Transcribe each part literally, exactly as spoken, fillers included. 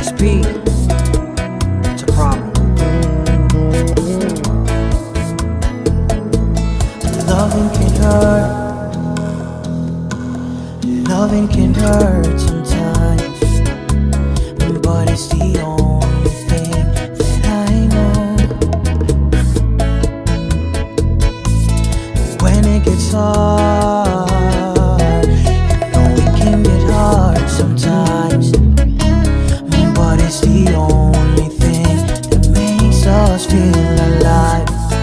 this beat, it's a problem. Loving can hurt, loving can hurt sometimes, but it's the only thing that I know. When it gets hard, you know it can get hard sometimes, but it's the only thing that makes us feel alive.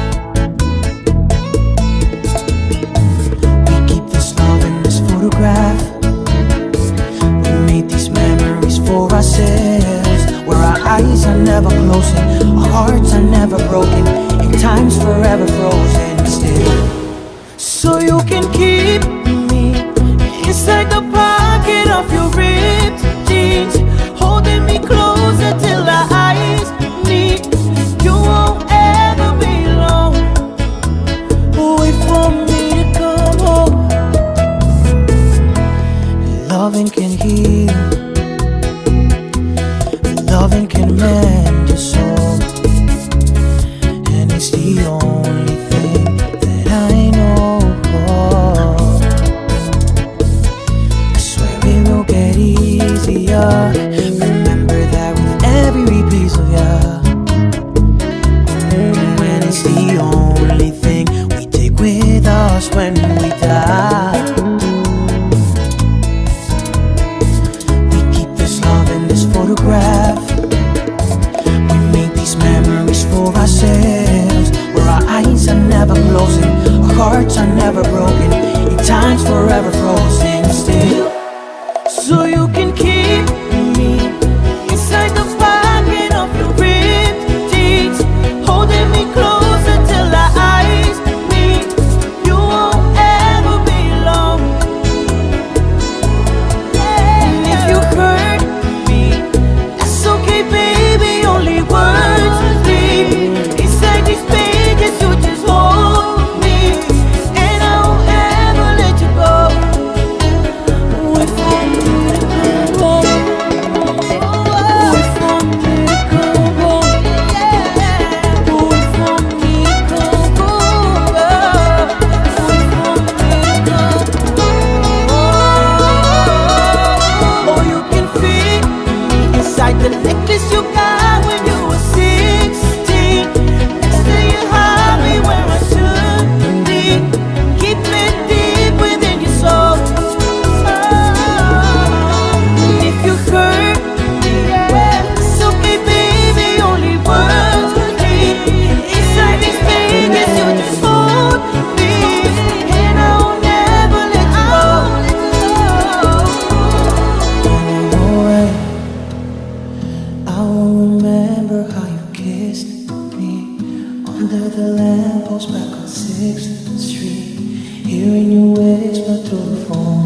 We keep this love in this photograph. We made these memories for ourselves, where our eyes are never closing, our hearts are never broken, and time's forever frozen still. So you can keep me inside the pocket of your ripped jeans, holding me closer till our eyes meet. You won't ever be alone. Wait for me to come home. Loving can heal, loving can mend your soul, and it's the only thing that I know. I swear it will get easier. Remember that with every piece of ya, and it's the only thing we take with us when we die. We keep this love in this photograph. We make these memories for ourselves, where our eyes are never closing, our hearts are never broken, and time's forever frozen still. So you can keep me inside the pocket of your ripped jeans, holding me closer till our eyes meet. You won't ever be alone. And if you hurt me, that's okay, baby. Only words bleed inside these pages. You just hold me, and I won't ever let you go. Wait for me to come home. Wait for me to come home. Wait for me to come home. Wait for me to come home. Or you can fit me inside the necklace you got when you were sixteen, next to your hobby where I should be. Keep it deep within your soul. And if you hurt me, well, it's okay, baby. Only words bleed inside these pages. You just hold me, and I will never let you go. I will remember how you kissed me under the lamppost back on sixth Street, hearing you whisper through the phone.